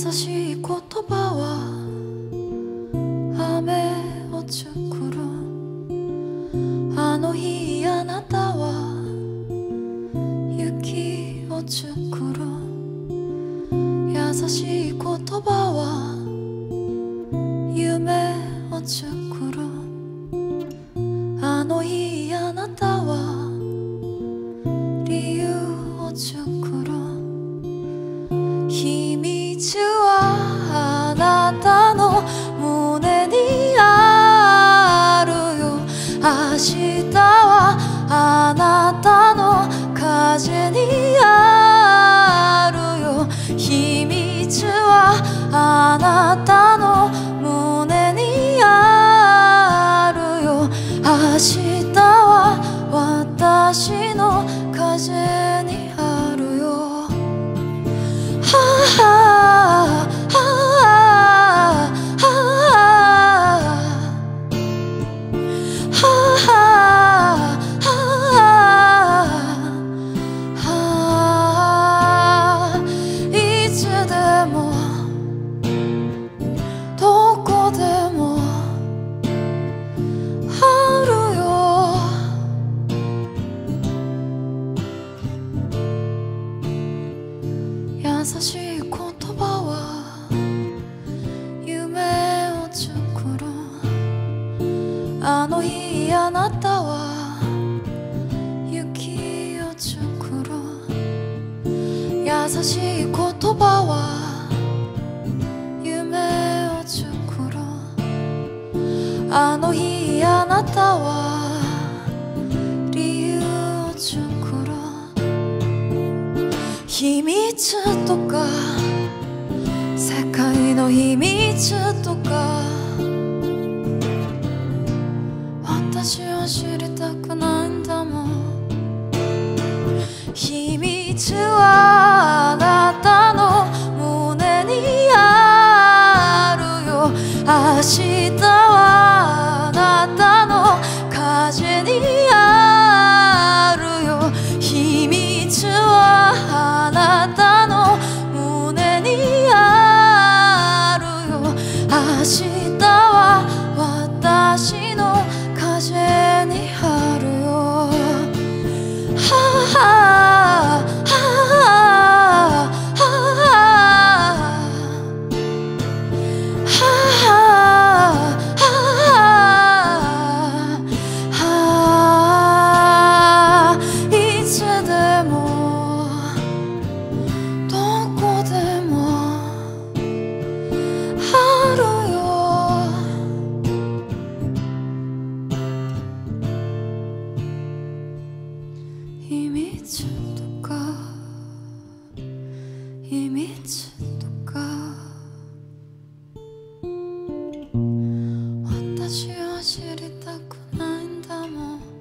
しい言葉は雨落ちくる。あの日あなたは雪落ちくる。優しい言葉は夢落ちくる。あの日あなたは理由落ちくる。秘密はあなたの胸にあるよ。明日はあなたの風にあるよ。秘密はあなたの胸にあるよ。明日は私の風にあるよ。はあはあはあ、いつでもどこでもあるよ。優しい言葉は夢を作る。あの日あなたは雪を作る。優しい言葉は夢を作る。あの日あなたは理由を作る。秘密とか世界の秘密とか私は知りたくないんだもん。秘密はあなたの胸にあるよ。明日はあなたの風にあるよ。秘密はあなたの胸にあるよ。明日は私の風にあるよ。はあはあはあ、いつでもどこでもあるよ。秘密とか秘密とか私は知りたくないんだもん。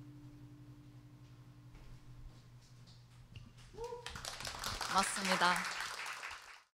맞습니다.